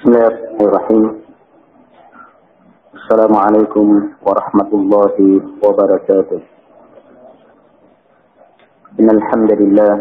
بسم الله الرحمن الرحيم. السلام عليكم ورحمة الله وبركاته. إن الحمد لله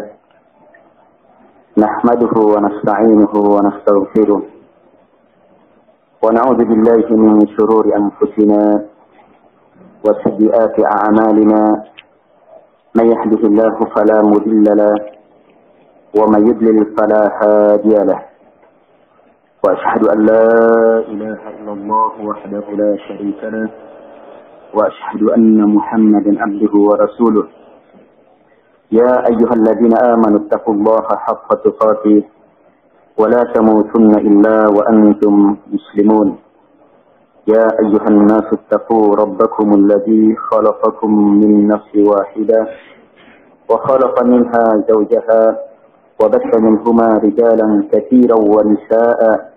نحمده ونستعينه ونستغفره ونعوذ بالله من شرور أنفسنا وسيئات أعمالنا. من يهده الله فلا مضل له ومن يضلل فلا هادي له. وأشهد أن لا إله إلا الله وحده لا شريك له وأشهد أن محمدا عبده ورسوله. يا أيها الذين آمنوا اتقوا الله حق تقاته ولا تموتن إلا وأنتم مسلمون. يا أيها الناس اتقوا ربكم الذي خلقكم من نفس واحدة وخلق منها زوجها وبث منهما رجالا كثيرا ونساء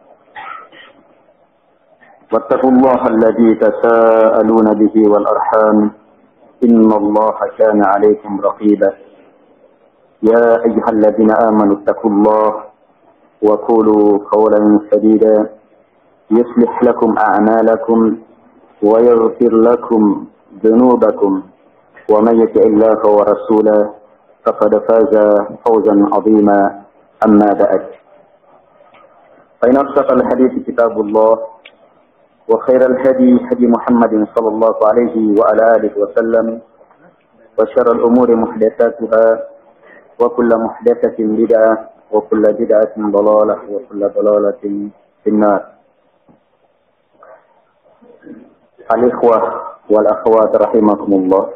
واتقوا الله الذي تساءلون به والأرحام إن الله كان عليكم رقيبا. يا أيها الذين آمنوا اتقوا الله وقولوا قولا سديدا يصلح لكم أعمالكم ويغفر لكم ذنوبكم ومن يطع الله ورسوله فقد فاز فوزا عظيما. أما بعد فإن أصدق الحديث كتاب الله وخير الهدي هدي محمد صلى الله عليه وعلى آله وسلم وشر الأمور محدثاتها وكل محدثة بدعة وكل بدعة ضلالة وكل ضلالة في النار. Al-ikhwah wal akhwat rahimakumullah.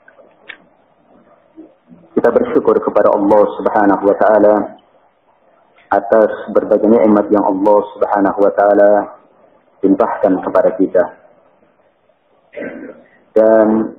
Kita bersyukur kepada Allah Subhanahu wa taala atas berbagai nikmat yang Allah Subhanahu wa taala limpahkan kepada kita. Dan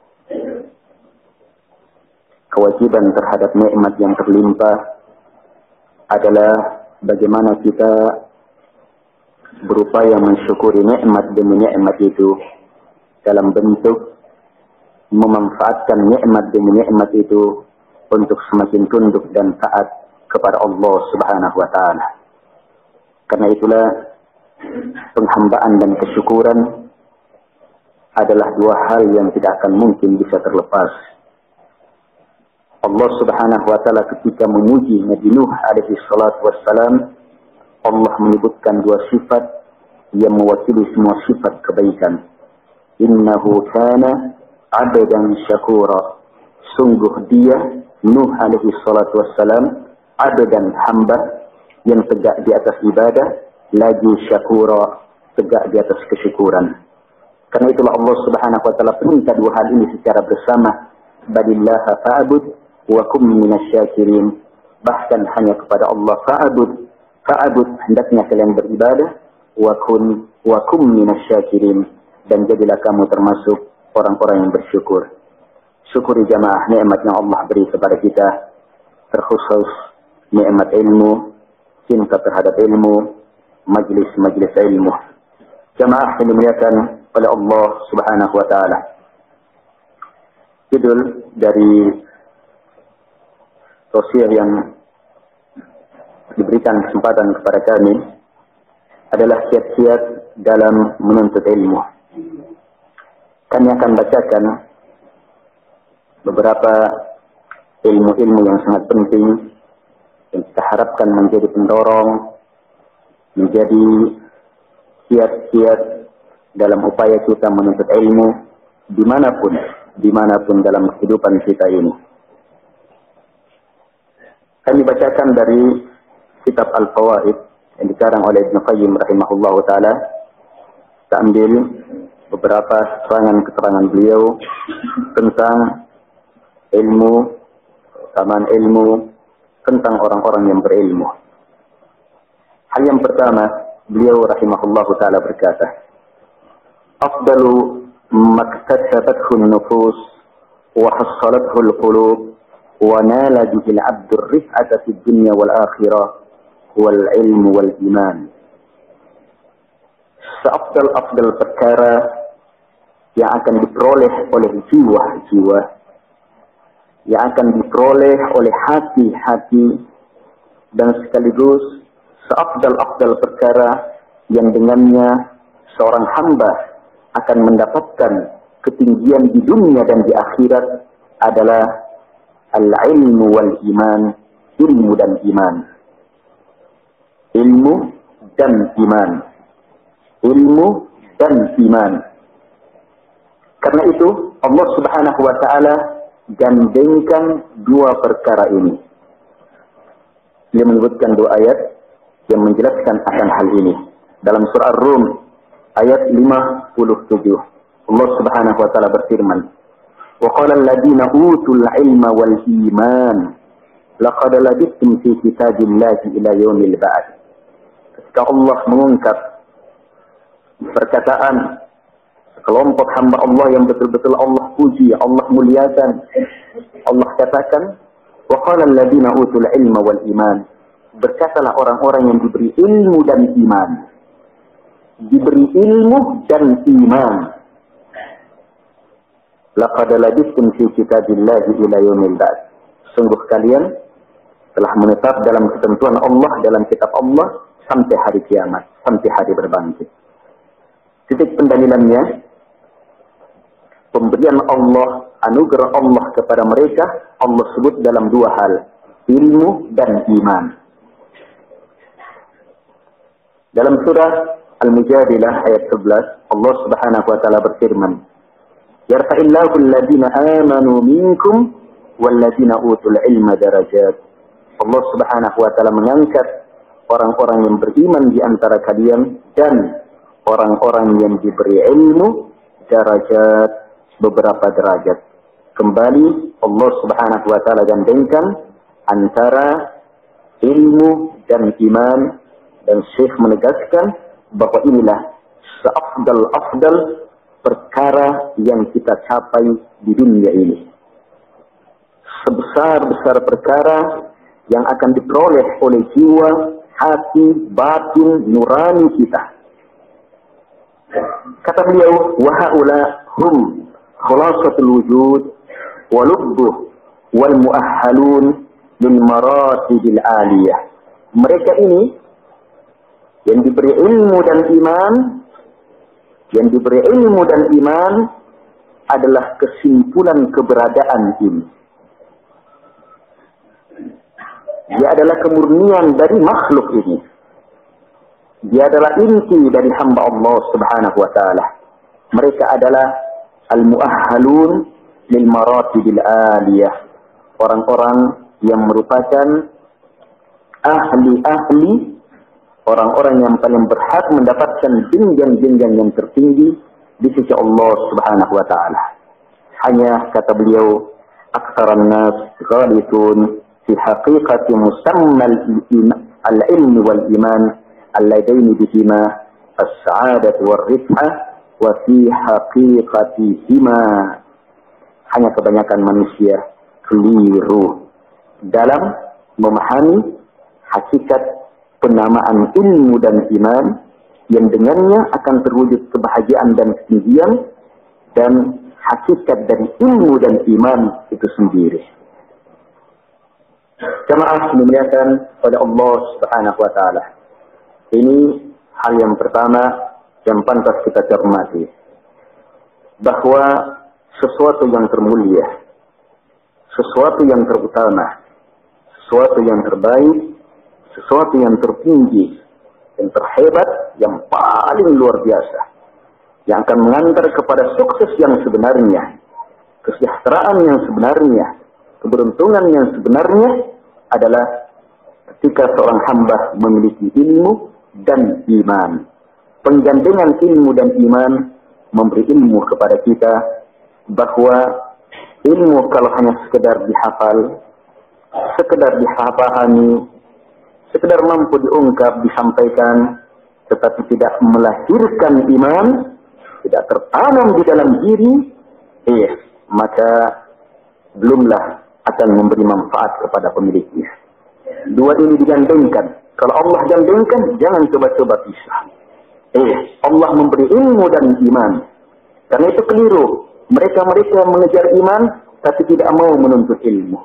kewajiban terhadap nikmat yang terlimpah adalah bagaimana kita berupaya mensyukuri nikmat demi nikmat itu dalam bentuk memanfaatkan nikmat demi nikmat itu untuk semakin tunduk dan taat kepada Allah Subhanahu wa taala. Karena itulah penghambaan dan kesyukuran adalah dua hal yang tidak akan mungkin bisa terlepas. Allah Subhanahu wa taala ketika memuji Nabi Nuh alaihi salatu wassalam, Allah menyebutkan dua sifat yang mewakili semua sifat kebaikan. Innahu kana 'abdan syakura. Sungguh dia Nuh alaihi salatu wassalam 'abdan hamba yang tegak di atas ibadah, lagi syakura, tegak di atas kesyukuran. Karena itulah Allah Subhanahu wa taala perintah dua hal ini secara bersama. Balillaha fa'bud wa kum minasyakirin. Bahkan hanya kepada Allah fa'bud, hendaknya kalian beribadah, wa kum minasyakirin, dan jadilah kamu termasuk orang-orang yang bersyukur. Syukuri jamaah nikmat yang Allah beri kepada kita, terkhusus nikmat ilmu, cinta terhadap ilmu, majlis-majlis ilmu. Jamaah yang dimuliakan oleh Allah Subhanahu wa taala. Judul dari tausiah yang diberikan kesempatan kepada kami adalah kiat-kiat dalam menuntut ilmu. Kami akan bacakan beberapa ilmu-ilmu yang sangat penting yang kita harapkan menjadi pendorong, menjadi kiat-kiat dalam upaya kita menuntut ilmu dimanapun dalam kehidupan kita ini. Kami bacakan dari kitab Al-Fawaid yang dikarang oleh Ibnu Qayyim rahimahullahu taala. Kita ambil beberapa keterangan beliau tentang ilmu, keutamaan ilmu, tentang orang-orang yang berilmu. Hal yang pertama, beliau rahimahullahu taala berkata, "Afdalu maktasabathu an-nufus wa hassalathu al-qulub wa nala bihi al-'abdu ar-rif'ata fid dunya wal akhirah wal ilmu wal iman." Seafdal-afdal perkara yang akan diperoleh oleh jiwa-jiwa, yang akan diperoleh oleh hati-hati, dan sekaligus seafdal-afdal perkara yang dengannya seorang hamba akan mendapatkan ketinggian di dunia dan di akhirat adalah al-ilmu wal iman, ilmu dan iman. Ilmu dan iman. Ilmu dan iman. Karena itu Allah Subhanahu wa taala gandengkan dua perkara ini. Dia menyebutkan dua ayat yang menjelaskan akan hal ini. Dalam surah Ar-Rum ayat 57. Allah Subhanahu wa taala berfirman, "Wa qala alladziina utul 'ilma wal iman laqad labithtum fi kitabillahi ila yaumil ba'ts." Ketika Allah mengungkap perkataan kelompok hamba Allah yang betul-betul Allah puji, Allah muliakan, Allah katakan, "Wa qala alladziina utul 'ilma wal iman." Berkatalah orang-orang yang diberi ilmu dan iman. Diberi ilmu dan iman. Laqad labithtum fi kitabillahi ila yaumil ba'ts. Sungguh kalian telah menetap dalam ketentuan Allah, dalam kitab Allah sampai hari kiamat, sampai hari berbangkit. Titik pendalilannya, pemberian Allah, anugerah Allah kepada mereka, Allah sebut dalam dua hal, ilmu dan iman. Dalam surah Al-Mujadilah ayat 11, Allah Subhanahu wa taala berfirman, "Yarfa'illahu alladziina aamanu minkum walladziina utul ilma darajat." Allah Subhanahu wa taala mengangkat orang-orang yang beriman di antara kalian dan orang-orang yang diberi ilmu darajat, beberapa derajat. Kembali Allah Subhanahu wa taala gandengkan antara ilmu dan iman, dan Syekh menegaskan bahwa inilah seafdal-afdal perkara yang kita capai di dunia ini. Sebesar-besar perkara yang akan diperoleh oleh jiwa, hati, batin, nurani kita. Kata beliau, "Wa haula hum khulasatul wujud wa lubbuh wal muahhalun lil maratibil aliyah." Mereka ini yang diberi ilmu dan iman, yang diberi ilmu dan iman adalah kesimpulan keberadaan ini. Dia adalah kemurnian dari makhluk ini. Dia adalah inti dari hamba Allah Subhanahu wa taala. Mereka adalah al-muahhalun lil maratibil aliyah. Orang-orang yang merupakan ahli-ahli, orang-orang yang paling berhak mendapatkan jenjang-jenjang yang tertinggi di sisi Allah Subhanahu wa taala. Hanya kata beliau, "Aktsaran nas ghalithun fi haqiqati musamma al-ilmi wal iman alladaini bihima as-sa'adah war rif'ah wa fi haqiqatihima." Hanya kebanyakan manusia keliru dalam memahami hakikat penamaan ilmu dan iman yang dengannya akan terwujud kebahagiaan dan ketinggian, dan hakikat dari ilmu dan iman itu sendiri. Jamaah dimuliakan oleh Allah Subhanahu wa taala. Ini hal yang pertama yang pantas kita cermati, bahwa sesuatu yang termulia, sesuatu yang terutama, sesuatu yang terbaik, sesuatu yang tertinggi, yang terhebat, yang paling luar biasa, yang akan mengantar kepada sukses yang sebenarnya, kesejahteraan yang sebenarnya, keberuntungan yang sebenarnya adalah ketika seorang hamba memiliki ilmu dan iman. Penggandengan ilmu dan iman memberi ilmu kepada kita bahwa ilmu kalau hanya sekedar dihafal, sekedar dipahami, sekedar mampu diungkap, disampaikan, tetapi tidak melahirkan iman, tidak tertanam di dalam diri, maka belumlah akan memberi manfaat kepada pemiliknya. Dua ini digandengkan. Kalau Allah gandengkan, jangan coba-coba pisah. Allah memberi ilmu dan iman. Karena itu keliru. Mereka mengejar iman, tapi tidak mau menuntut ilmu.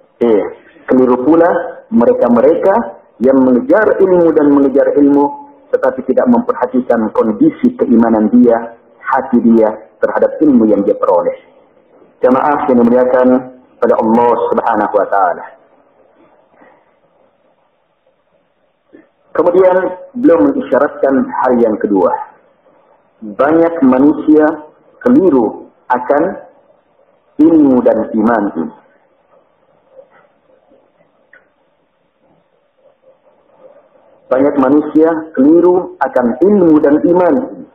Keliru pula mereka yang mengejar ilmu dan mengejar ilmu, tetapi tidak memperhatikan kondisi keimanan dia, hati dia terhadap ilmu yang dia peroleh. Jamaah yang dimuliakan oleh Allah Subhanahu wa taala. Kemudian beliau mengisyaratkan hal yang kedua. Banyak manusia keliru akan ilmu dan iman ini. Banyak manusia keliru akan ilmu dan iman ini.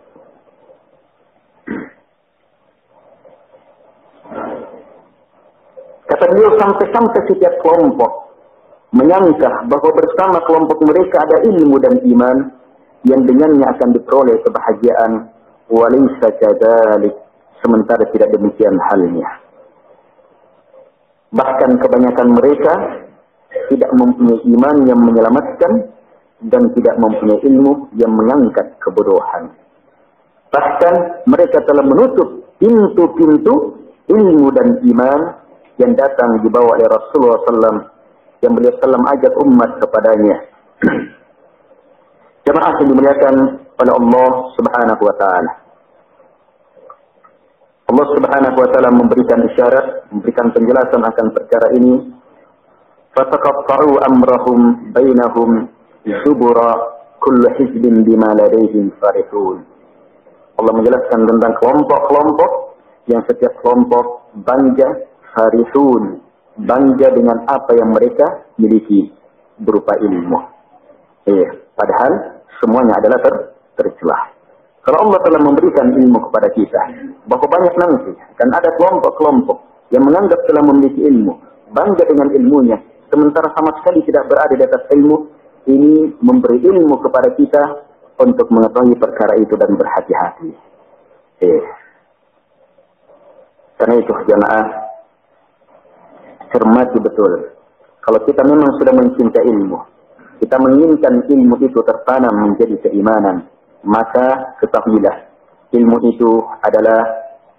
Kata beliau, sampai-sampai setiap kelompok menyangka bahwa bersama kelompok mereka ada ilmu dan iman yang dengannya akan diperoleh kebahagiaan. Walaysa kadzalik, sementara tidak demikian halnya. Bahkan kebanyakan mereka tidak mempunyai iman yang menyelamatkan dan tidak mempunyai ilmu yang mengangkat kebodohan. Bahkan mereka telah menutup pintu-pintu ilmu dan iman yang datang dibawa oleh Rasulullah SAW, yang beliau SAW ajak umat kepadanya. Jemaah yang dimuliakan oleh Allah Subhanahu wa taala. Allah Subhanahu wa taala memberikan isyarat, memberikan penjelasan akan perkara ini. Fataqatta'u amrahum bainahum zubura kullu hizbin bima ladaihim farihun. Allah menjelaskan tentang kelompok-kelompok yang setiap kelompok bangga, farihun, bangga dengan apa yang mereka miliki berupa ilmu. Padahal semuanya adalah tercelah. Kalau Allah telah memberikan ilmu kepada kita, bahwa banyak nanti kan ada kelompok-kelompok yang menganggap telah memiliki ilmu, bangga dengan ilmunya, sementara sama sekali tidak berada di atas ilmu. Ini memberi ilmu kepada kita untuk mengetahui perkara itu dan berhati-hati. Karena itu jamaah, cermati betul. Kalau kita memang sudah mencintai ilmu, kita menginginkan ilmu itu tertanam menjadi keimanan, maka ketahuilah ilmu itu adalah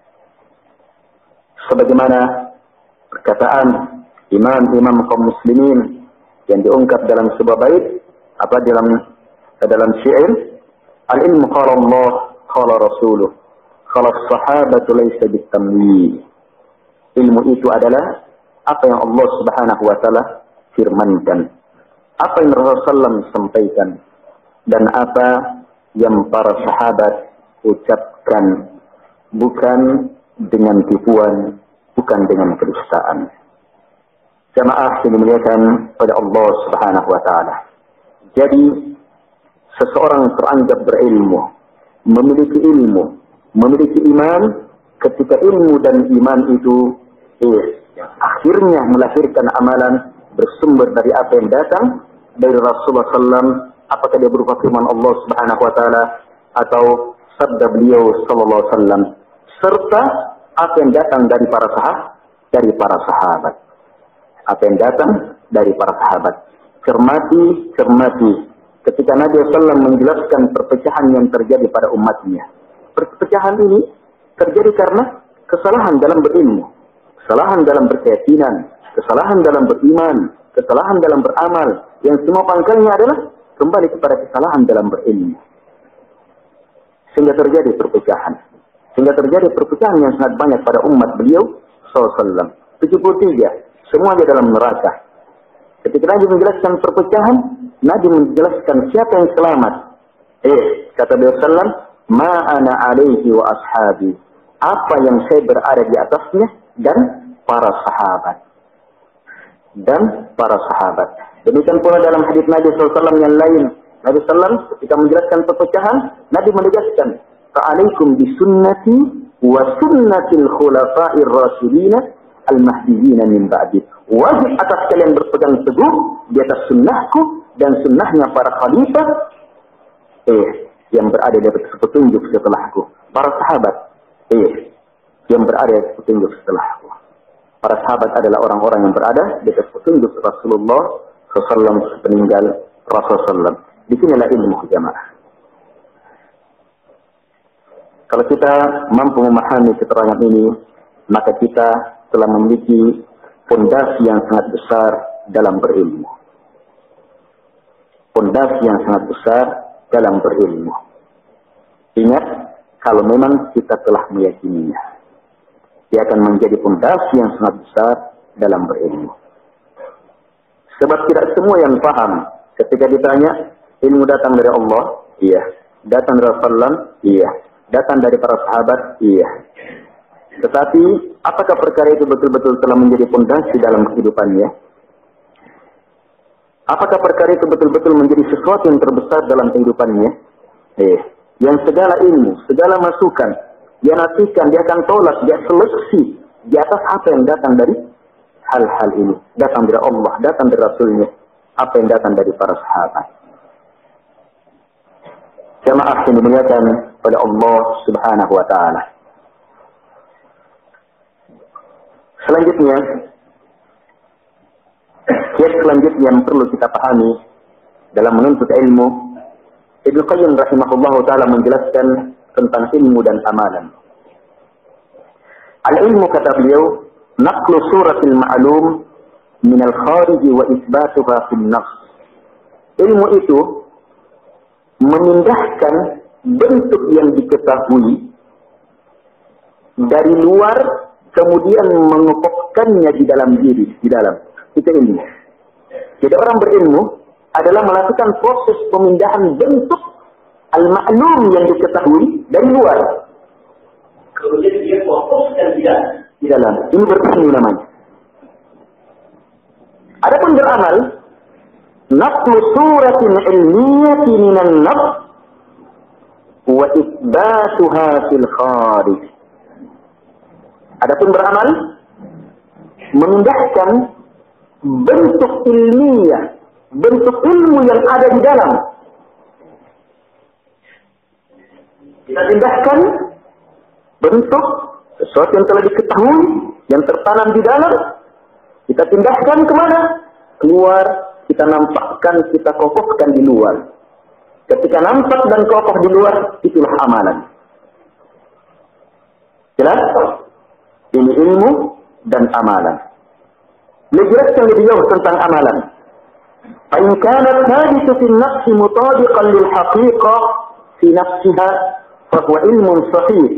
sebagaimana perkataan imam-imam kaum muslimin yang diungkap dalam sebuah bait, dalam syair, al-ilmu qala Allah qala rasuluh qala as-sahabatu laysa bitamwi. Ilmu itu adalah apa yang Allah Subhanahu wa taala firmankan, apa yang Rasulullah SAW sampaikan, dan apa yang para sahabat ucapkan, bukan dengan tipuan, bukan dengan kedustaan. Jamaah yang dimuliakan pada Allah Subhanahu wa taala. Jadi seseorang teranggap berilmu, memiliki ilmu, memiliki iman, ketika ilmu dan iman itu akhirnya melahirkan amalan bersumber dari apa yang datang dari Rasulullah SAW, apakah dia berupa firman Allah Subhanahu wa taala atau sabda beliau sallallahu alaihi wasallam, serta apa yang datang dari para sahabat. Apa yang datang dari para sahabat. Cermati ketika Nabi SAW menjelaskan perpecahan yang terjadi pada umatnya. Perpecahan ini terjadi karena kesalahan dalam berilmu, kesalahan dalam berkeyakinan, kesalahan dalam beriman, kesalahan dalam beramal, yang semua pangkalnya adalah kembali kepada kesalahan dalam berilmu. Sehingga terjadi perpecahan. Sehingga terjadi perpecahan yang sangat banyak pada umat beliau SAW. 73. Semuanya dalam neraka. Ketika Nabi menjelaskan perpecahan, Nabi menjelaskan siapa yang selamat. Kata beliau sallam, ma ana alaihi wa ashabi. Apa yang saya berada di atasnya dan para sahabat. Demikian pula dalam hadis Nabi SAW yang lain. Nabi SAW ketika menjelaskan perpecahan, Nabi menegaskan, fa'alaikum bisunnati wa sunnatil khulafa'ir rasyidina al-mahdiyina min ba'di. Wajib atas kalian berpegang teguh di atas sunnahku dan sunnahnya para khalifah yang berada di atas petunjuk setelahku. Para sahabat yang berada di atas petunjuk setelahku. Para sahabat adalah orang-orang yang berada di atas petunjuk Rasulullah SAW peninggal Rasulullah. Disinilah ilmu jamaah. Kalau kita mampu memahami keterangan ini, maka kita telah memiliki fondasi yang sangat besar dalam berilmu. Fondasi yang sangat besar dalam berilmu. Ingat, kalau memang kita telah meyakininya, dia akan menjadi pondasi yang sangat besar dalam berilmu. Sebab tidak semua yang paham ketika ditanya, ilmu datang dari Allah? Iya. Datang dari Rasulullah? Iya. Datang dari para sahabat? Iya. Tetapi, apakah perkara itu betul-betul telah menjadi pondasi dalam kehidupannya? Apakah perkara itu betul-betul menjadi sesuatu yang terbesar dalam kehidupannya? Yang segala ilmu, segala masukan, dia nafikan, dia akan tolak, dia seleksi di atas apa yang datang dari hal-hal ini. Datang dari Allah, datang dari Rasulnya, apa yang datang dari para sahabat. Jamaah yang dimuliakan oleh Allah Subhanahu wa Ta'ala. Selanjutnya, yang perlu kita pahami dalam menuntut ilmu, Ibnu Qayyim rahimahullah ta'ala menjelaskan tentang ilmu dan amalan. Al-ilmu, kata beliau, naqlu suratil ma'lum minal khariji wa isbatuha fil nafs. Ilmu itu memindahkan bentuk yang diketahui dari luar, kemudian mengokohkannya di dalam diri, itu ilmu. Jadi orang berilmu adalah melakukan proses pemindahan bentuk al-ma'lum yang diketahui dari luar, kemudian dia fokuskan di dalam. Ini berilmu namanya. Adapun beramal, naqlu suratin ilmiyati minan nafs wa isbatuha fil kharij. Adapun beramal, memindahkan bentuk ilmiah, bentuk ilmu yang ada di dalam. Kita pindahkan bentuk sesuatu yang telah diketahui, yang tertanam di dalam, kita pindahkan kemana? Keluar, kita nampakkan, kita kokohkan di luar. Ketika nampak dan kokoh di luar, itulah amalan. Jelas? Ini ilmu dan amalan. Menjelaskan lebih jauh tentang amalan. فإن كان الثالث في النفس مطابقا للحقيقة في نفسها فهو علم صحيح.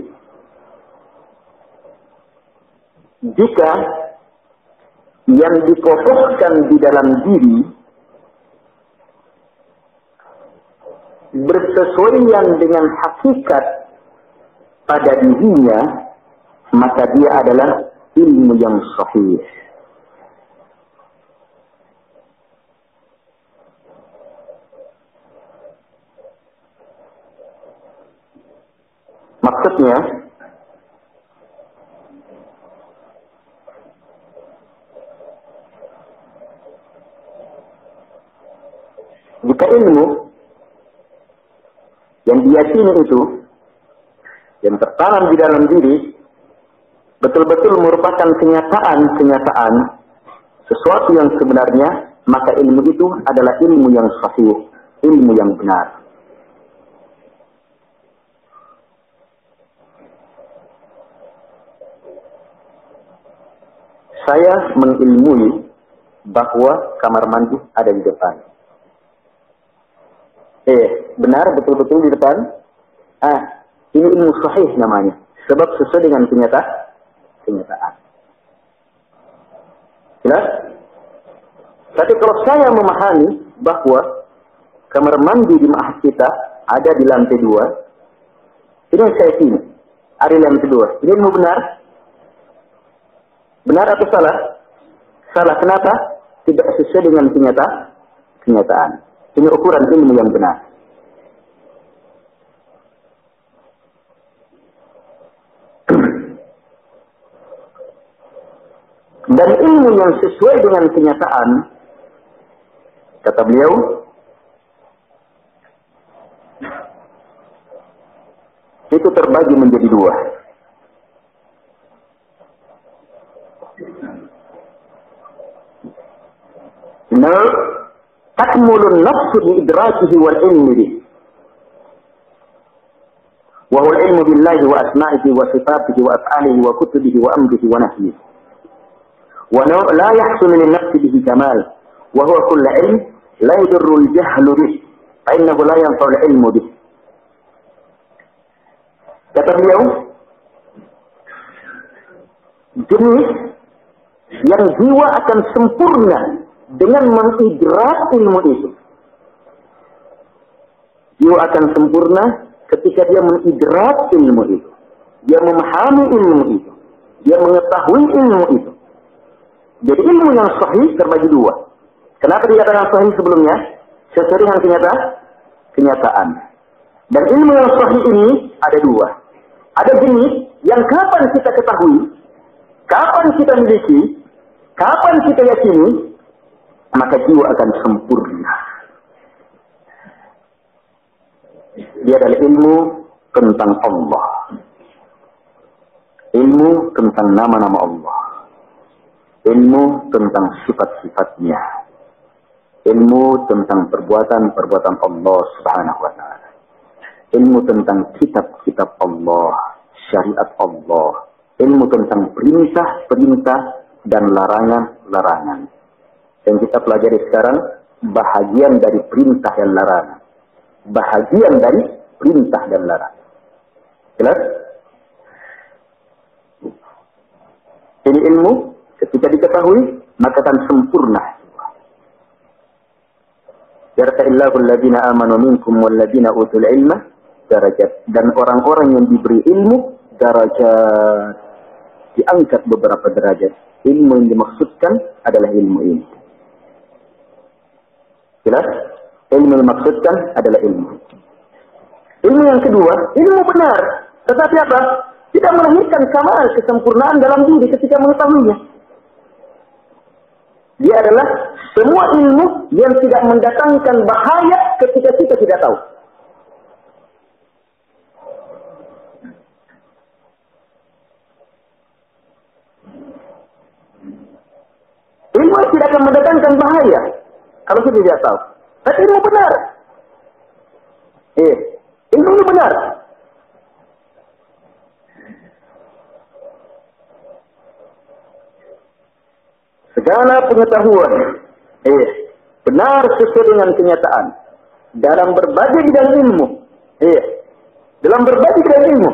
Jika yang dikokohkan di dalam diri bersesuaian dengan hakikat pada dirinya, maka dia adalah ilmu yang sahih. Maksudnya, jika ilmu yang diyakini itu, yang tertanam di dalam diri, betul-betul merupakan kenyataan sesuatu yang sebenarnya, maka ilmu itu adalah ilmu yang sahih, ilmu yang benar. Saya mengilmui bahwa kamar mandi ada di depan. Benar betul-betul di depan? Ini ilmu sahih namanya. Sebab sesuai dengan kenyataan. Jelas? Tapi kalau saya memahami bahwa kamar mandi di ma'had kita ada di lantai 2, ini yang saya yakini. Ada di lantai 2. Ini ilmu benar? Benar atau salah? Salah. Kenapa? Tidak sesuai dengan kenyataan. Ini ukuran ilmu yang benar. Dan ilmu yang sesuai dengan kenyataan, kata beliau, itu terbagi menjadi 2. تكمل النفس بإدراكه والعلم به وهو العلم بالله وأسمائه وصفاته وأفعاله وكتبه وأمره ونهيه ولا يحصل للنفس به كمال وهو كل علم لا يضر الجهل به Fa'innahu la yanfa'ul ilmu bih. Kata beliau, jenis yang jiwa akan sempurna dengan mengidrak ilmu itu. Jiwa akan sempurna ketika dia mengidrak ilmu itu. Dia memahami ilmu itu. Dia mengetahui ilmu itu. Jadi ilmu yang sahih terbagi dua. Kenapa dikatakan sahih sebelumnya? Sesuai dengan kenyataan. Dan ilmu yang sahih ini ada dua. Ada jenis yang kapan kita ketahui, kapan kita miliki, kapan kita yakini, maka jiwa akan sempurna. Dia adalah ilmu tentang Allah. Ilmu tentang nama-nama Allah. Ilmu tentang sifat-sifatnya. Ilmu tentang perbuatan-perbuatan Allah Subhanahu wa ta'ala. Ilmu tentang kitab-kitab Allah, syariat Allah. Ilmu tentang perintah-perintah dan larangan-larangan. Yang kita pelajari sekarang, bahagian dari perintah dan larangan. Bahagian dari perintah dan larangan. Jelas? Ini ilmu, ketika diketahui, maka akan sempurna. Yarfa'illahu alladhina amanu minkum walladhina utul ilma darajat. Dan orang-orang yang diberi ilmu, darajat. Diangkat beberapa derajat. Ilmu yang dimaksudkan adalah ilmu ini. Jelas? Ilmu yang dimaksudkan adalah ilmu. Ilmu yang kedua, ilmu benar. Tetapi apa? Tidak melahirkan kamal kesempurnaan dalam diri ketika mengetahuinya. Dia adalah semua ilmu yang tidak mendatangkan bahaya ketika kita tidak tahu. Ilmu tidak akan mendatangkan bahaya kalau kita tidak tahu. Tapi ilmu benar. Ilmu ini benar. Segala pengetahuan benar sesuai dengan kenyataan dalam berbagai bidang ilmu. Dalam berbagai bidang ilmu.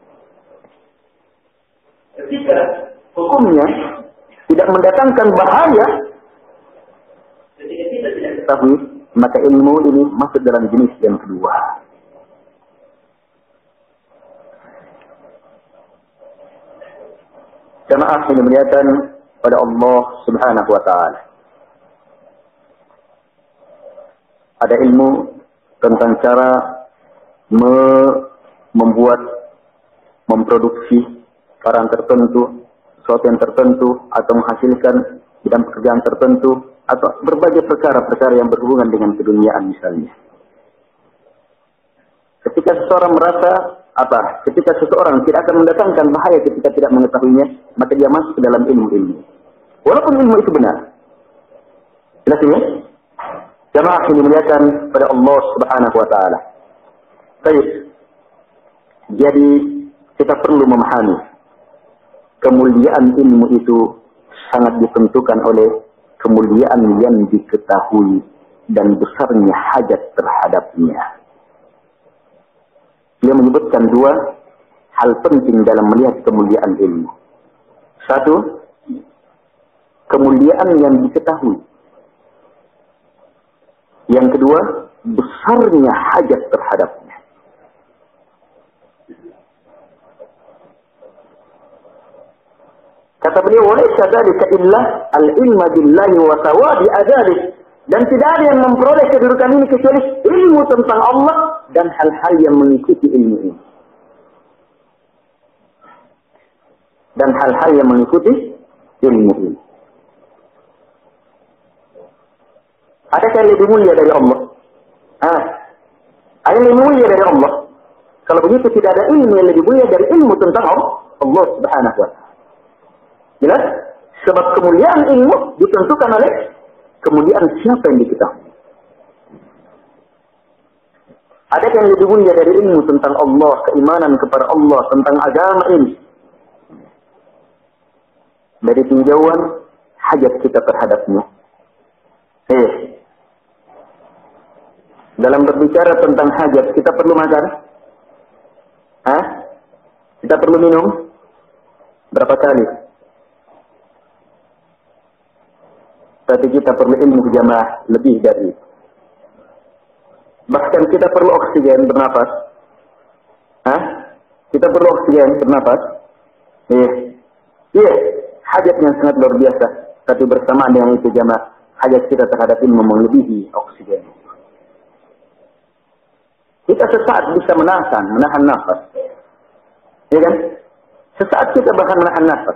Ketika hukumnya tidak mendatangkan bahaya, ketika kita tidak ketahui, maka ilmu ini masuk dalam jenis yang kedua. Jamaah yang dimuliakan pada Allah Subhanahu wa ta'ala. Ada ilmu tentang cara memproduksi barang tertentu, sesuatu yang tertentu, atau menghasilkan bidang pekerjaan tertentu, atau berbagai perkara-perkara yang berhubungan dengan keduniaan misalnya. Ketika seseorang merasa ketika seseorang tidak akan mendatangkan bahaya ketika tidak mengetahuinya, maka dia masuk ke dalam ilmu-ilmu. Walaupun ilmu itu benar. Jelas ini? Jamaah yang dimuliakan pada Allah Subhanahu wa ta'ala. Baik. Jadi kita perlu memahami kemuliaan ilmu itu sangat ditentukan oleh kemuliaan yang diketahui dan besarnya hajat terhadapnya. Dia menyebutkan dua hal penting dalam melihat kemuliaan ilmu. Satu, kemuliaan yang diketahui. Yang kedua, besarnya hajat terhadapnya. Kata beliau, "Walaysa dzalika illa al-ilma billahi wa thawabi adzalik." Dan tidak ada yang memperoleh kedudukan ini kecuali ilmu tentang Allah dan hal-hal yang mengikuti ilmu ini. Dan hal-hal yang mengikuti ilmu ini. Adakah yang lebih mulia dari Allah? Ada yang lebih mulia dari Allah? Kalau begitu tidak ada ilmu yang lebih mulia dari ilmu tentang Allah Subhanahu wa ta'ala. Jelas? Sebab kemuliaan ilmu ditentukan oleh kemuliaan siapa yang diketahui. Adakah yang lebih mulia dari ilmu tentang Allah, keimanan kepada Allah, tentang agama ini? Dari tinjauan hajat kita terhadapnya. Dalam berbicara tentang hajat, kita perlu makan? Hah? Kita perlu minum? Berapa kali? Tapi kita perlu ilmu jamaah lebih dari itu. Bahkan kita perlu oksigen bernafas. Hah? Kita perlu oksigen bernafas. Iya. Hajat yang sangat luar biasa. Tapi bersamaan dengan itu jamaah, hajat kita terhadap ilmu melebihi oksigen. Kita sesaat bisa menahan nafas. Ya kan? Sesaat kita bahkan menahan nafas.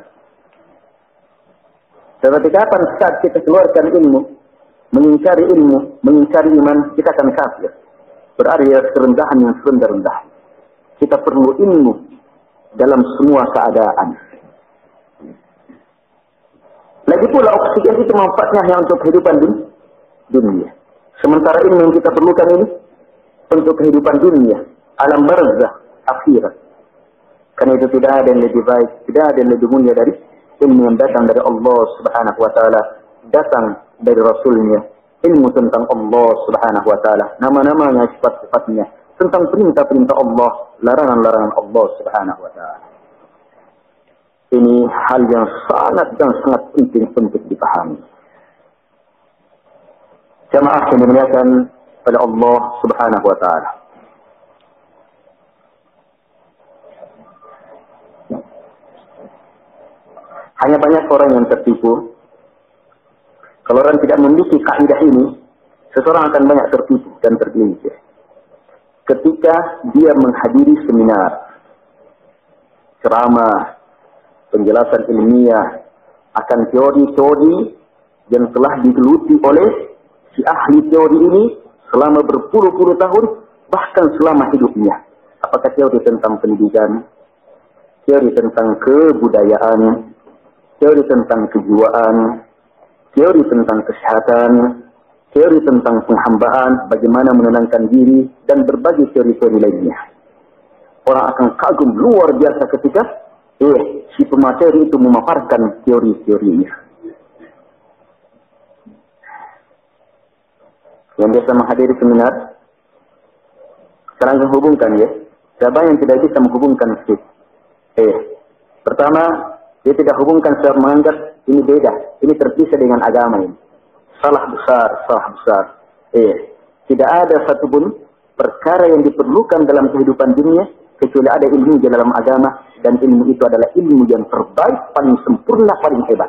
Seperti kapan saat kita keluarkan ilmu, mengingkari ilmu, mengingkari iman, kita akan kafir. Berada kerendahan yang serendah-rendah. Kita perlu ilmu dalam semua keadaan. Lagi pula oksigen itu manfaatnya hanya untuk kehidupan dunia. Sementara ilmu yang kita perlukan ini untuk kehidupan dunia, alam barzah, akhirat. Karena itu tidak ada yang lebih baik, tidak ada yang lebih mulia dari ilmu yang datang dari Allah Subhanahu wa taala, datang dari Rasulnya, ilmu tentang Allah Subhanahu wa taala, nama-namanya, sifat-sifatnya, tentang perintah-perintah Allah, larangan-larangan Allah Subhanahu wa taala. Ini hal yang sangat penting untuk dipahami. Jamaah yang dimuliakan oleh Allah Subhanahu wa taala. Hanya banyak orang yang tertipu. Kalau orang tidak memiliki kaidah ini, seseorang akan banyak tertipu dan tergelincir. Ketika dia menghadiri seminar, ceramah, penjelasan ilmiah akan teori-teori yang telah digeluti oleh si ahli teori ini selama berpuluh-puluh tahun, bahkan selama hidupnya. Apakah teori tentang pendidikan, teori tentang kebudayaan, teori tentang kejiwaan, teori tentang kesehatan, teori tentang penghambaan, bagaimana menenangkan diri, dan berbagai teori-teori lainnya. Orang akan kagum luar biasa ketika si pemateri itu memaparkan teori-teorinya. Yang biasa menghadiri seminar, sekarang menghubungkan ya. Siapa yang tidak bisa menghubungkan sih? Pertama, dia tidak hubungkan sebab menganggap ini beda, ini terpisah dengan agama ini. Salah besar. Tidak ada satupun perkara yang diperlukan dalam kehidupan dunia kecuali ada ilmu di dalam agama, dan ilmu itu adalah ilmu yang terbaik, paling sempurna, paling hebat.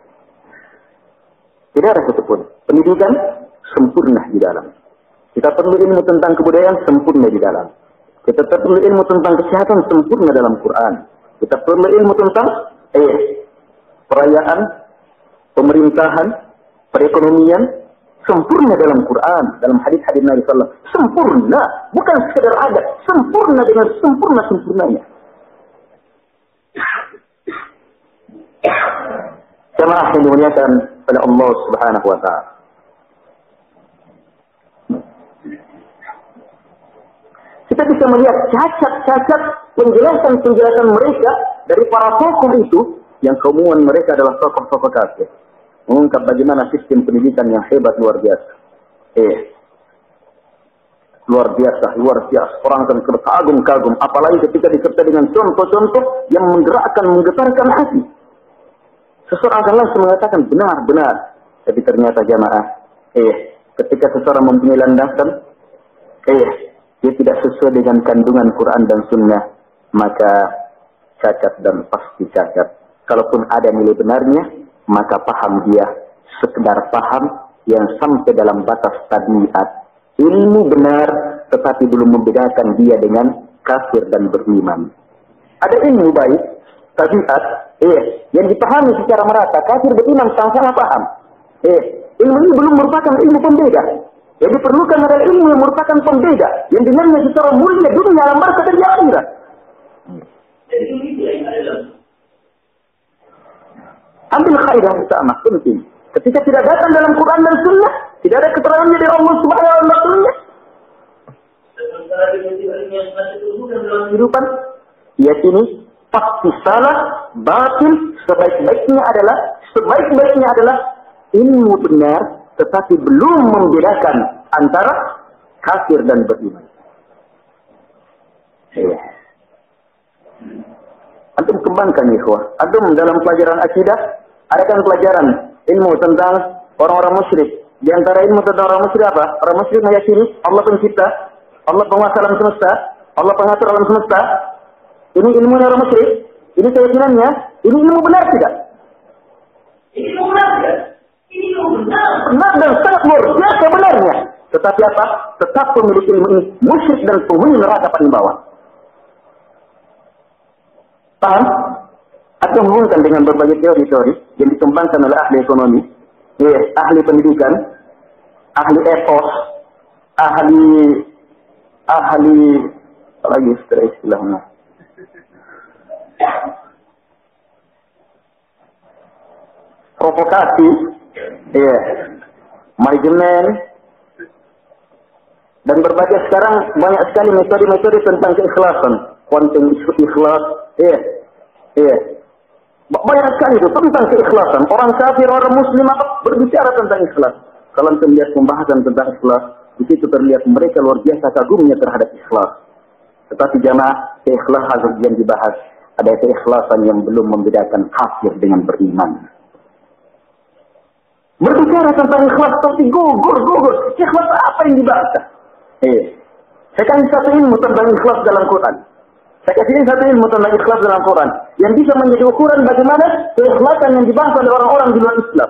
Tidak ada satupun. Pendidikan sempurna di dalam. Kita perlu ilmu tentang kebudayaan sempurna di dalam. Kita perlu ilmu tentang kesehatan sempurna dalam Quran. Kita perlu ilmu tentang perayaan, pemerintahan, perekonomian sempurna dalam Quran, dalam hadis-hadis Nabi sallallahu alaihi wasallam. Sempurna, bukan sekedar ada, sempurna dengan sempurnanya. Jamaah yang dimuliakan oleh Allah Subhanahu wa taala. Kita bisa melihat cacat-cacat penjelasan-penjelasan mereka dari para tokoh itu, yang keumuman mereka adalah tokoh-tokoh kafir. Mengungkap bagaimana sistem pendidikan yang hebat, luar biasa. Luar biasa. Orang akan terkagum-kagum. Apalagi ketika disertai dengan contoh-contoh yang menggerakkan, menggetarkan hati. Seseorang akan langsung mengatakan benar. Tapi ternyata jamaah, ketika seseorang mempunyai landasan, dia tidak sesuai dengan kandungan Quran dan Sunnah, maka cacat dan pasti cacat. Kalaupun ada nilai benarnya, maka paham dia sekedar paham yang sampai dalam batas tabiat. Ilmu benar, tetapi belum membedakan dia dengan kafir dan beriman. Ada ilmu baik, tabiat, yang dipahami secara merata, kafir beriman sama-sama paham. Ilmu ini belum merupakan ilmu pembeda. Yang diperlukan adalah ilmu yang merupakan pembeda, yang dengannya secara mulia dunia alam barzah dan akhirat. Jadi ini yang adalah ambil kaidah utama penting. Ketika tidak datang dalam Quran dan Sunnah, tidak ada keterangannya dari Allah Subhanahu wa taala. Sementara dalam kehidupan, yakini pasti salah, batil. Sebaik-baiknya adalah ilmu benar, tetapi belum membedakan antara kafir dan beriman. Iya. Antum kembangkan ikhwah. Antum dalam pelajaran akidah, ada kan pelajaran ilmu tentang orang-orang musyrik. Di antara ilmu tentang orang musyrik apa? Orang musyrik meyakini Allah pencipta, Allah penguasa alam semesta, Allah pengatur alam semesta. Ini ilmu orang musyrik. Ini keyakinannya. Ini ilmu benar tidak? Ini ilmu benar tidak? Ini ilmu benar. Benar dan sangat luar biasa benarnya. Tetapi apa? Tetap pemilik ilmu ini musyrik dan penghuni neraka paling bawah. Paham? Atau hubungkan dengan berbagai teori-teori yang dikembangkan oleh ahli ekonomi, ahli pendidikan, ahli etos, ahli apa lagi istilahnya? Provokasi, manajemen, dan berbagai sekarang banyak sekali metode-metode tentang keikhlasan, konten ikhlas, banyak sekali itu tentang keikhlasan. Orang kafir, orang muslim berbicara tentang ikhlas. Kalau kita melihat pembahasan tentang ikhlas, di situ terlihat mereka luar biasa kagumnya terhadap ikhlas. Tetapi jamaah, keikhlasan yang dibahas, ada keikhlasan yang belum membedakan kafir dengan beriman. Berbicara tentang ikhlas tapi gugur. Ikhlas apa yang dibahas? Saya kasih satu ilmu tentang ikhlas dalam Quran. Saya kasih satu ilmu tentang ikhlas dalam Quran yang bisa menjadi ukuran bagaimana keikhlasan yang dibahas oleh orang-orang di luar Islam.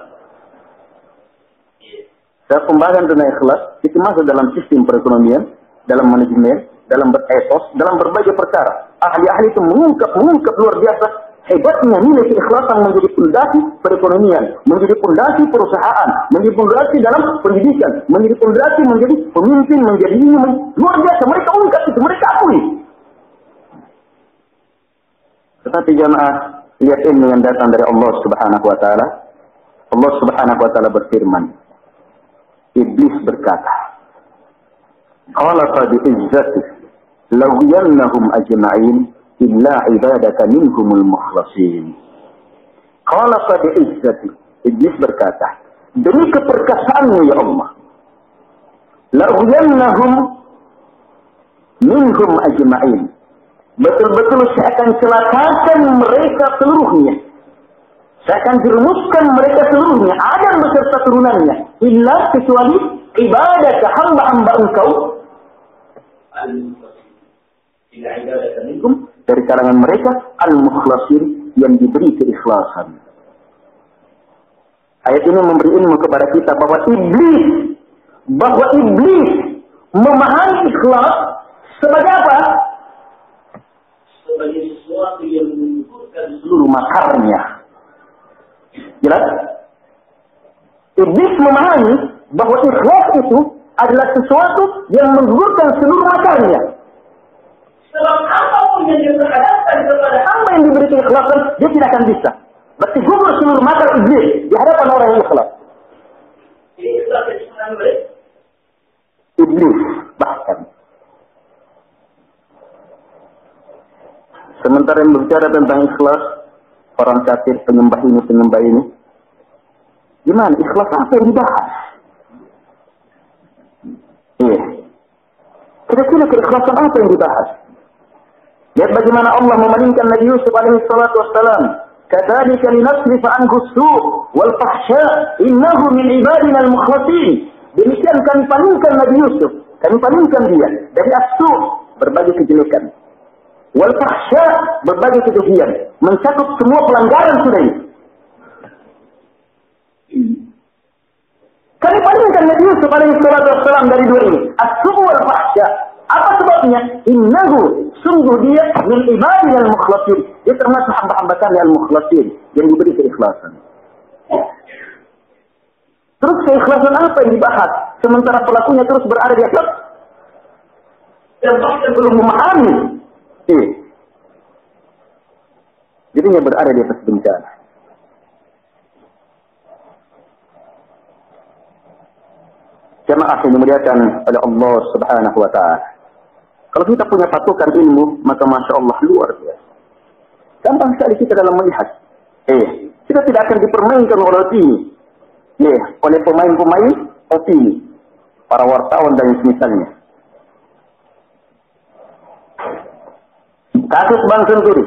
Saya pembahasan tentang ikhlas itu masuk dalam sistem perekonomian, dalam manajemen, dalam beretos, dalam berbagai perkara. Ahli-ahli itu mengungkap luar biasa hebatnya nilai keikhlasan menjadi pondasi perekonomian, menjadi pondasi perusahaan, menjadi pondasi dalam pendidikan, menjadi pondasi menjadi pemimpin, menjadi ini, luar biasa. Mereka ungkap itu, mereka akui. Tetapi jamaah, lihat ilmu yang datang dari Allah Subhanahu wa taala. Allah Subhanahu wa taala berfirman. Iblis berkata, "Qala fa bi izzati law yannahum ajma'in illa ibadaka minhumul mukhlasin." Qala fa bi izzati, Iblis berkata, demi keperkasaanmu ya Allah, law yannahum minhum ajma'in, betul-betul saya akan celakakan mereka seluruhnya. Saya akan jerumuskan mereka seluruhnya, Adam beserta turunannya, illa kecuali ibadah hamba-hamba engkau. Dari kalangan mereka al-mukhlasin, yang diberi keikhlasan. Ayat ini memberi ilmu kepada kita bahwa iblis memahami ikhlas sebagai apa? Sebagai sesuatu yang menunjukkan seluruh makarnya. Jelas? Iblis memahami bahwa ikhlas itu adalah sesuatu yang menggugurkan seluruh makarnya. Sebab apapun yang dia terhadapkan kepada hamba yang diberi keikhlasan, dia tidak akan bisa. Berarti gugur seluruh makar iblis di hadapan orang yang ikhlas. Ini ikhlas yang sebenarnya iblis bahkan. Sementara yang berbicara tentang ikhlas, orang kafir penyembah ini, gimana? Ikhlas apa yang dibahas? Kira-kira keikhlasan apa yang dibahas? Lihat bagaimana Allah memalingkan Nabi Yusuf alaihi salatu wassalam. Kadzalika linasrifa anhu as-su' wal fahsya innahu min ibadina al-mukhlasin. Demikian kami palingkan Nabi Yusuf, kami palingkan dia dari as-su', berbagai kejelekan, wal fahsya, berbagai kekejian, mencakup semua pelanggaran sudah ini. Kami palingkan Nabi Yusuf alaihi salatu wassalam dari dua ini, as-su' wal fahsya. Apa sebabnya? Innahu, sungguh dia min ibadina al-mukhlasin. Dia termasuk hamba-hamba kami al-mukhlasin, yang diberi keikhlasan. Terus keikhlasan apa yang dibahas? Sementara pelakunya terus berada di atas dan bahkan belum memahami. Jadinya berada di atas bencana. Jamaah yang dimuliakan oleh Allah Subhanahu wa taala. Kalau kita punya patokan ilmu, maka Masya Allah luar biasa. Gampang sekali kita dalam melihat. Kita tidak akan dipermainkan oleh opini. Oleh pemain-pemain opini. Para wartawan dan semisalnya. Kasus Bang Senturi.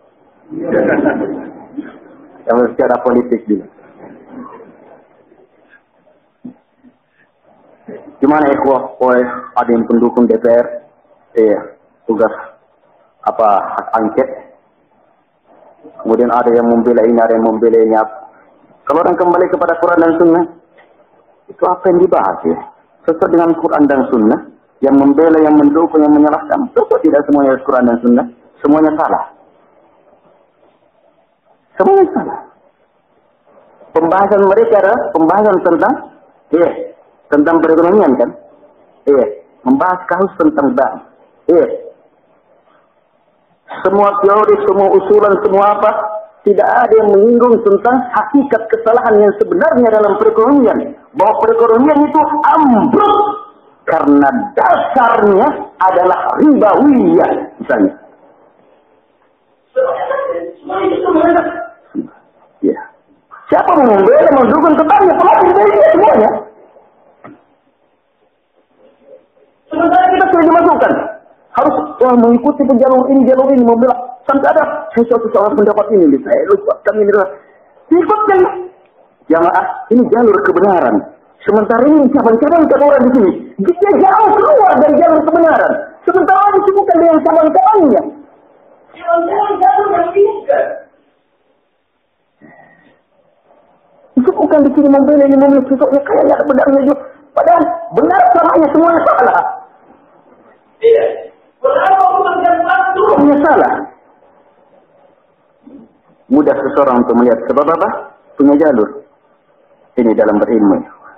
Kalau secara politik dulu. Gimana ikhwah? Ada yang pendukung DPR, tugas hak angket. Kemudian ada yang membela ini, ada yang membela ini. Kalau orang kembali kepada Quran dan Sunnah, itu apa yang dibahas ya? Sesuai dengan Quran dan Sunnah, yang membela, yang mendukung, yang menyalahkan, tentu tidak semuanya Quran dan Sunnah, semuanya salah. Semuanya salah. Pembahasan mereka adalah pembahasan tentang perekonomian kan? Membahas kasus tentang bank. Semua teori, semua usulan, semua apa, tidak ada yang menyinggung tentang hakikat kesalahan yang sebenarnya dalam perekonomian. Bahwa perekonomian itu ambruk karena dasarnya adalah ribawiyah, misalnya. Ya. Siapa yang membela, mendukung, tetapnya pelaku dari dia semuanya. Sementara kita sudah dimasukkan. Harus mengikuti jalur ini, membela. Sampai ada, saya suatu saat pendapat ini, saya lupa, kami ini. Ikutkan. Jamaah, ini jalur kebenaran. Sementara ini cabang-cabang orang di sini. Dia jauh keluar dari jalur kebenaran. Sementara disibukkan dengan cabang-cabangnya. Cabang-cabang jalur yang disibukkan. Disibukkan di sini membela ini, membela sosoknya, kayaknya ada benarnya juga. Padahal benar salahnya semuanya salah. Iya. Kenapa bukan satu? Semuanya salah. Mudah seseorang untuk melihat sebab apa? Punya jalur. Ini dalam berilmu.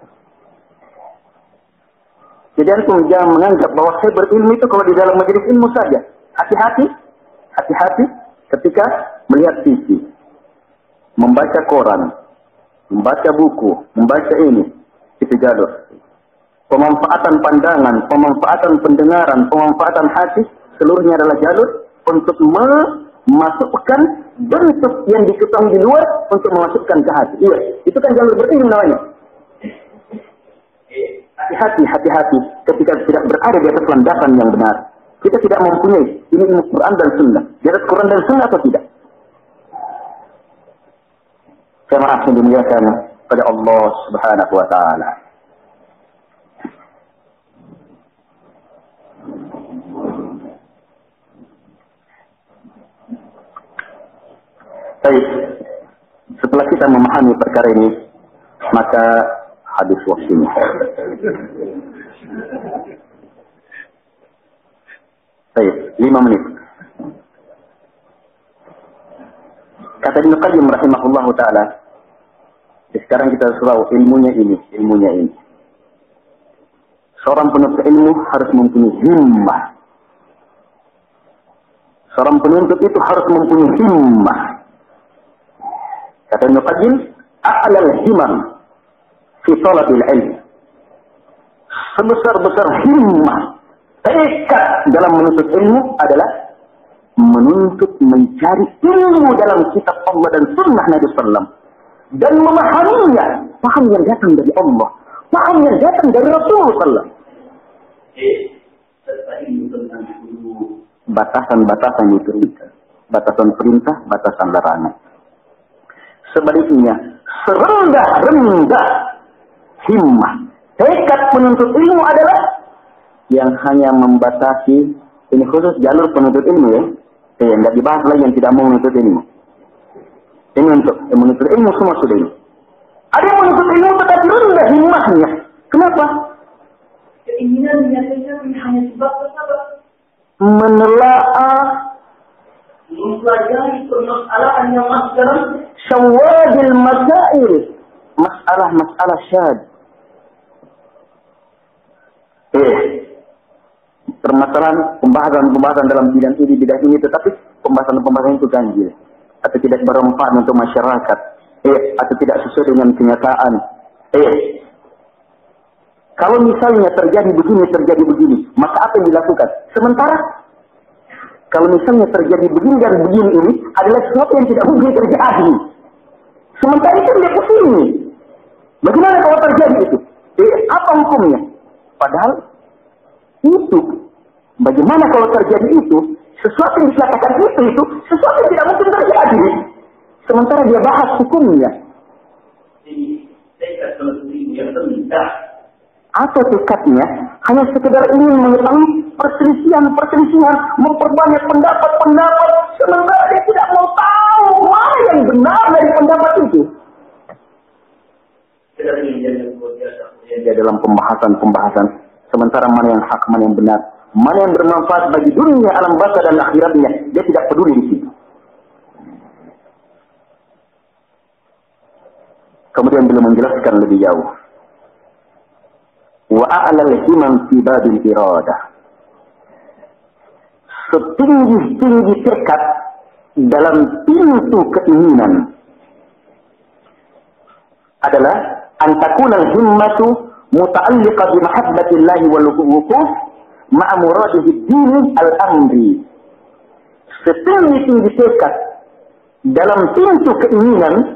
Jadi antum jangan menganggap bahwa saya berilmu itu kalau di dalam majelis ilmu saja. Hati-hati ketika melihat TV, membaca koran, membaca buku, membaca ini, itu jalur. Pemanfaatan pandangan, pemanfaatan pendengaran, pemanfaatan hati, seluruhnya adalah jalur untuk memasukkan bentuk yang diketahui di luar untuk memasukkan ke hati. Iya, itu kan jalur berilmu namanya. Hati-hati ketika tidak berada di atas landasan yang benar. Kita tidak mempunyai ini ilmu Quran dan Sunnah. Di atas Quran dan Sunnah atau tidak? Saya maaf yang dimuliakan pada Allah Subhanahu wa Ta'ala. Baik, setelah kita memahami perkara ini, maka habis waktunya. Baik, 5 menit. Kata Ibnu Qayyim rahimahullah ta'ala, sekarang kita tahu ilmunya ini. Seorang penuntut ilmu harus mempunyai himmah. Seorang penuntut itu harus mempunyai himmah. Kata Ibnu Qayyim, a'lal himam fi talabil ilm. Sebesar-besar himmah, tekad dalam menuntut ilmu adalah mencari ilmu dalam kitab Allah dan sunnah Nabi Sallam. Dan memahaminya, paham yang datang dari Allah, paham yang datang dari Rasulullah. Batasan-batasan diberikan, batasan perintah, batasan larangan. Sebaliknya, serendah-rendah himmah, tekad menuntut ilmu adalah yang hanya membatasi, ini khusus jalur penuntut ilmu ya, tidak dibahas lagi yang tidak mau menuntut ilmu. Ini untuk menuntut ilmu semua sudah ini. Ada yang menuntut ilmu tetapi rendah himmahnya. Kenapa? Keinginannya hanya sebab menelaah, mempelajari permasalahan yang masalah syawadil masail, masalah syad. Permasalahan pembahasan dalam bidang ini, tetapi pembahasan itu ganjil atau tidak bermanfaat untuk masyarakat, atau tidak sesuai dengan kenyataan. Kalau misalnya terjadi begini, maka apa yang dilakukan? Sementara kalau misalnya terjadi begini dan begini ini adalah sesuatu yang tidak mungkin terjadi. Sementara itu dia kesini. Bagaimana kalau terjadi itu? Apa hukumnya? Padahal itu, bagaimana kalau terjadi itu Sesuatu yang dikatakan itu sesuatu yang tidak mungkin terjadi. Sementara dia bahas hukumnya. Apa tekadnya? Hanya sekedar ingin mengetahui perselisihan, memperbanyak pendapat-pendapat. Sementara dia tidak mau tahu mana yang benar dari pendapat itu. Dia dalam pembahasan. Sementara mana yang hak, mana yang benar, mana yang bermanfaat bagi dunia, alam baka dan akhiratnya, dia tidak peduli di situ. Kemudian beliau menjelaskan lebih jauh. Wa a'lal himam fi babil iradah. Setinggi-tinggi tekad dalam pintu keinginan adalah antakunal himmatu muta'alliqa bi mahabbatillahi wal wuquf ma'a muradihi dini al-amri. Setinggi-tinggi tekad dalam pintu keinginan,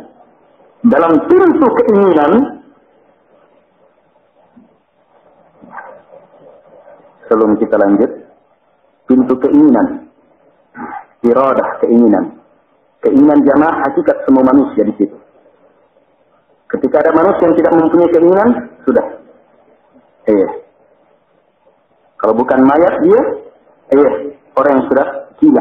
sebelum kita lanjut, pintu keinginan, iradah, keinginan jamaah hakikat semua manusia di situ. Ketika ada manusia yang tidak mempunyai keinginan, sudah. Kalau bukan mayat dia, orang yang sudah gila.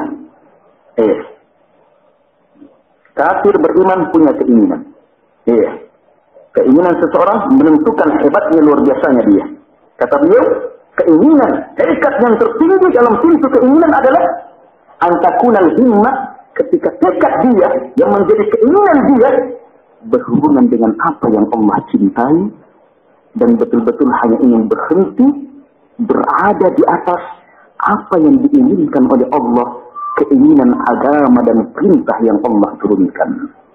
Kafir beriman punya keinginan. Keinginan seseorang menentukan hebatnya luar biasanya dia. Kata beliau, keinginan, tekad yang tertinggi dalam pintu keinginan adalah antakunal himmah, ketika tekad dia yang menjadi keinginan dia berhubungan dengan apa yang Allah cintai dan betul-betul hanya ingin berhenti berada di atas apa yang diinginkan oleh Allah, keinginan agama dan perintah yang Allah turunkan.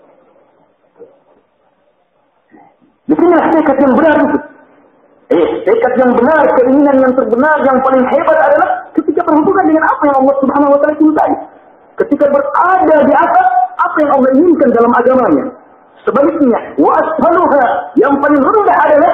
Disinilah tekad yang benar itu. Tekad yang benar, keinginan yang terbenar, yang paling hebat adalah ketika berhubungan dengan apa yang Allah Subhanahu wa Ta'ala cintai. Ketika berada di atas apa yang Allah inginkan dalam agamanya. Sebaliknya, wa asfaluha, yang paling rendah adalah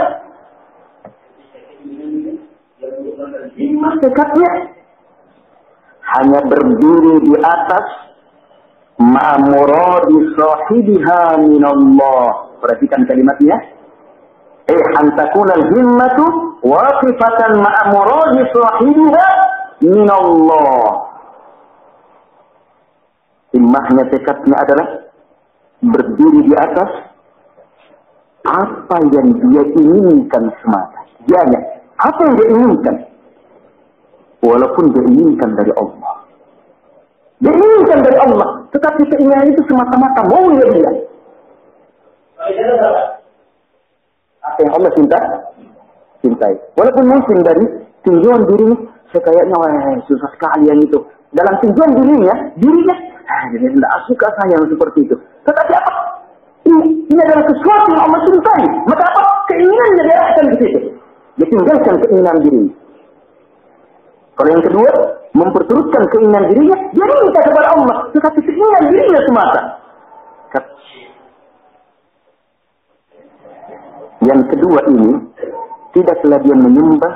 tekadnya hanya berdiri di atas ma'amuradi sahibiha minallah. Perhatikan kalimatnya. Antakunal himmatu waqifatan ma'amuradi sahibiha minallah. Himmahnya, tekadnya adalah berdiri di atas apa yang dia inginkan semata. Dianya, apa yang dia inginkan. Walaupun dia inginkan dari Allah. Dia inginkan dari Allah. Tetapi keinginan itu semata-mata maunya dia. Apa yang Allah cintai. Walaupun mungkin dari tinjauan dirinya, saya kayaknya susah sekali yang itu. Dalam tinjauan dirinya tidak suka saya yang seperti itu. Tetapi apa? Ini adalah sesuatu yang Allah cintai. Maka apa? Keinginannya dia akan ke situ. Dia tinggalkan keinginan dirinya. Kalau yang kedua, memperturutkan keinginan dirinya, dia minta kepada Allah. Tetapi keinginan dirinya semata. Yang kedua ini, tidaklah dia menyembah,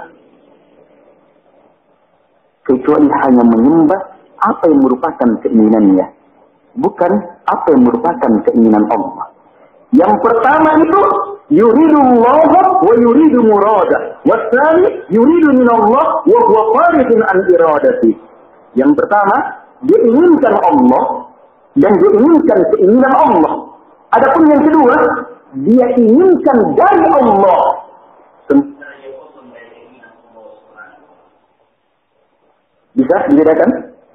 kecuali hanya menyembah apa yang merupakan keinginannya. Bukan apa yang merupakan keinginan Allah. Yang pertama itu, yuridullah wa yuridu murada. Wasani, yuridu minallah wa huwa faridun an iradati. Yang pertama, dia inginkan Allah dan dia inginkan keinginan Allah. Adapun yang kedua, dia inginkan dari Allah. Bisa dibedakan?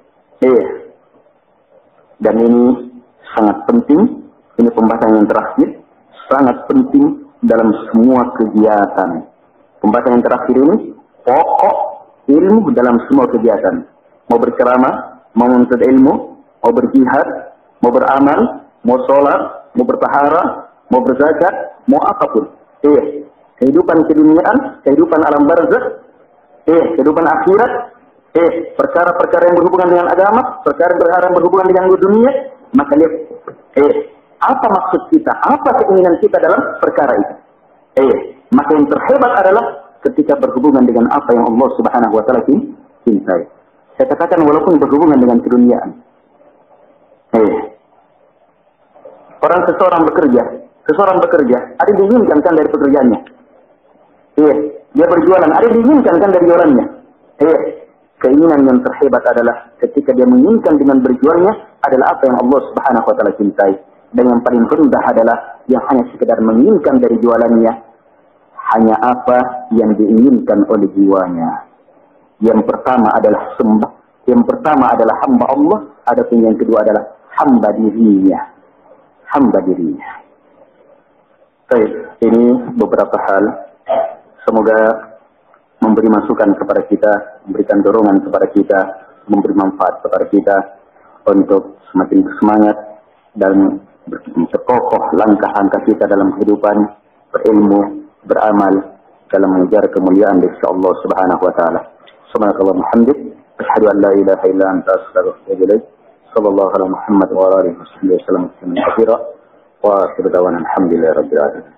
Dan ini sangat penting. Ini pembahasan yang terakhir. Sangat penting dalam semua kegiatan. Pembahasan yang terakhir ini pokok ilmu dalam semua kegiatan. Mau berceramah, mau menuntut ilmu, mau berjihad, mau beramal, mau sholat, mau bertaharah, mau berzakat, mau apapun. Kehidupan keduniaan, kehidupan alam barzakh, kehidupan akhirat, perkara-perkara yang berhubungan dengan agama, perkara-perkara yang berhubungan dengan dunia, maka lihat, apa maksud kita, apa keinginan kita dalam perkara itu. Maka yang terhebat adalah ketika berhubungan dengan apa yang Allah Subhanahu wa Ta'ala cintai. Saya katakan walaupun berhubungan dengan keduniaan. Seseorang bekerja, ada yang diinginkan kan dari pekerjaannya. Dia berjualan, ada yang diinginkan kan dari jualannya. Keinginan yang terhebat adalah ketika dia menginginkan dengan berjualnya adalah apa yang Allah Subhanahu wa taala cintai. Dan yang paling rendah adalah yang hanya sekedar menginginkan dari jualannya hanya apa yang diinginkan oleh jiwanya. Yang pertama adalah sembah, yang pertama adalah hamba Allah, adapun yang kedua adalah hamba dirinya. Hamba dirinya. Baik, ini beberapa hal. Semoga memberi masukan kepada kita, memberikan dorongan kepada kita, memberi manfaat kepada kita untuk semakin bersemangat dan berkokoh langkah-langkah kita dalam kehidupan, berilmu, beramal dalam mengejar kemuliaan dari Allah Subhanahu wa taala. Subhanallah hamdik, asyhadu an la ilaha illa anta astaghfiruka wa atubu ilaik. Sallallahu alaihi Muhammad wa alihi wasallam wa akhiru da'wana alhamdulillahi rabbil alamin.